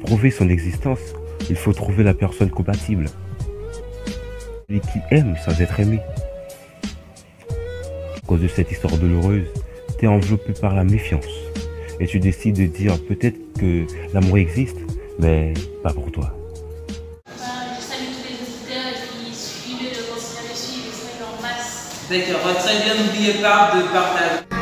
prouver son existence, il faut trouver la personne compatible. Celui qui aime sans être aimé. À cause de cette histoire douloureuse, tu es enveloppé par la méfiance. Et tu décides de dire peut-être que l'amour existe, mais pas pour toi. Je salue tous les auditeurs et puis suivez le continuez de suivre, suivez en masse. D'accord, très bien, n'oubliez pas de partager.